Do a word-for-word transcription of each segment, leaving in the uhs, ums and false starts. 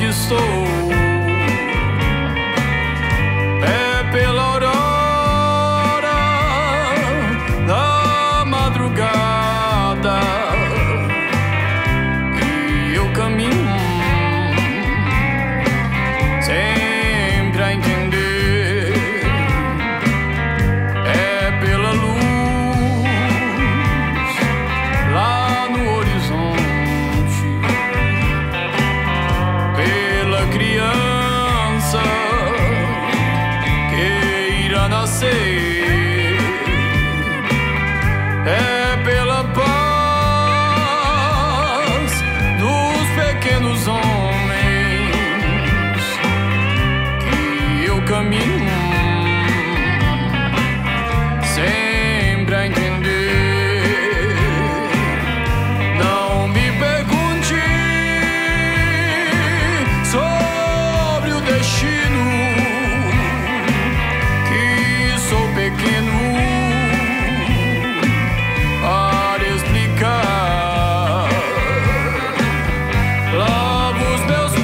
que estou. É pela aurora da madrugada e eu caminho sempre a entender. É pela luz lá no horizonte, pela criança que irá nascer. É pela paz dos pequenos homens que eu caminho sempre a entender. Não me pergunte sobre o destino, que sou pequeno para explicar. Lavo os meus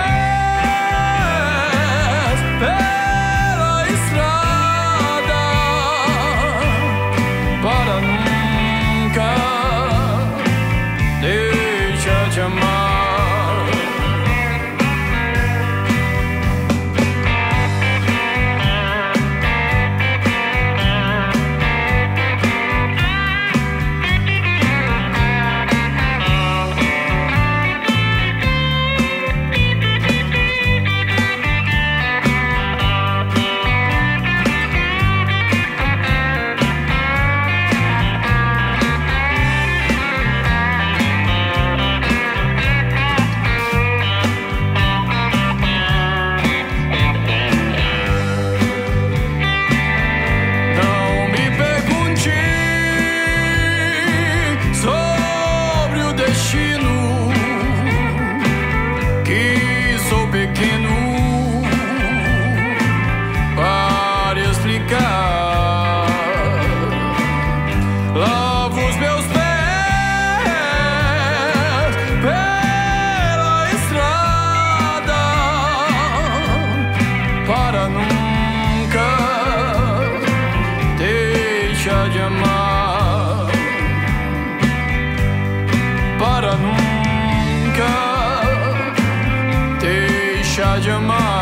pés pela estrada para nunca deixar de amar. Não me pergunte sobre o destino, que sou pequeno para explicar. Lavo os meus pés pela estrada para nunca deixar de amar. Para nunca deixar de amar.